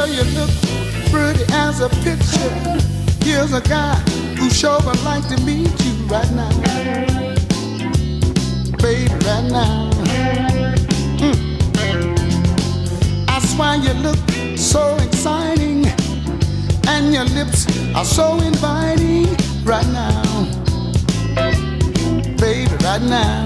Girl, you look pretty as a picture. Here's a guy who sure would like to meet you right now, baby, right now. I swear you look so exciting, and your lips are so inviting right now, baby, right now.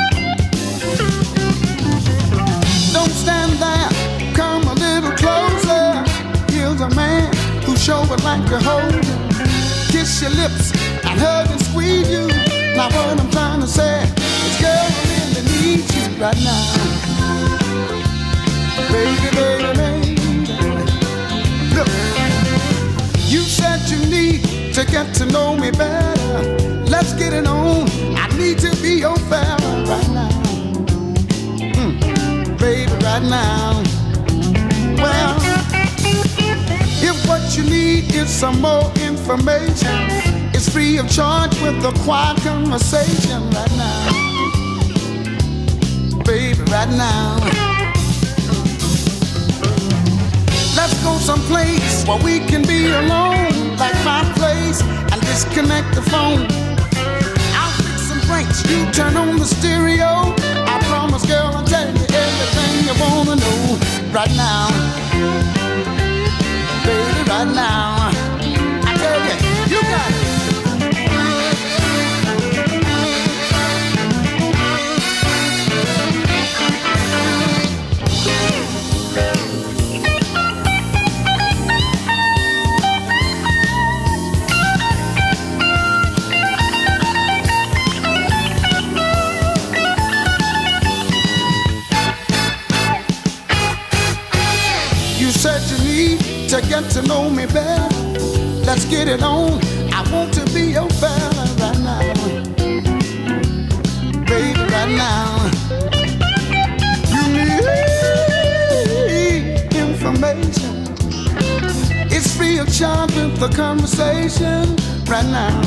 Don't stand there, come a little closer. Here's a man who sure would like to hold you, kiss your lips and hug and squeeze you. Now what I'm trying to say is, girl, I really need you right now, baby, baby, baby. Look, you said you need to get to know me better. Let's get it on. I need to be your fella right now, baby, right now. Well, if what you need is some more information, it's free of charge with a quiet conversation right now, baby, right now. Let's go someplace where we can be alone, like my place, and disconnect the phone. I'll fix some drinks, you turn on the stereo. I promise, girl, I'll tell you everything you wanna know right now, baby, right now. I tell you, you got it. You said you need to get to know me better. Let's get it on. I want to be your fella right now, baby, right now. You need information. It's free of charge with the conversation right now,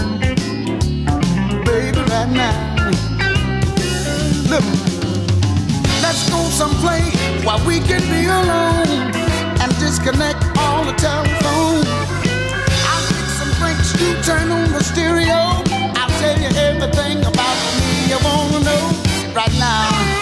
baby, right now. Look, let's go someplace where we can be alone and disconnect all the telephone. I'll fix some drinks, you turn on the stereo. I'll tell you everything about me you wanna know right now.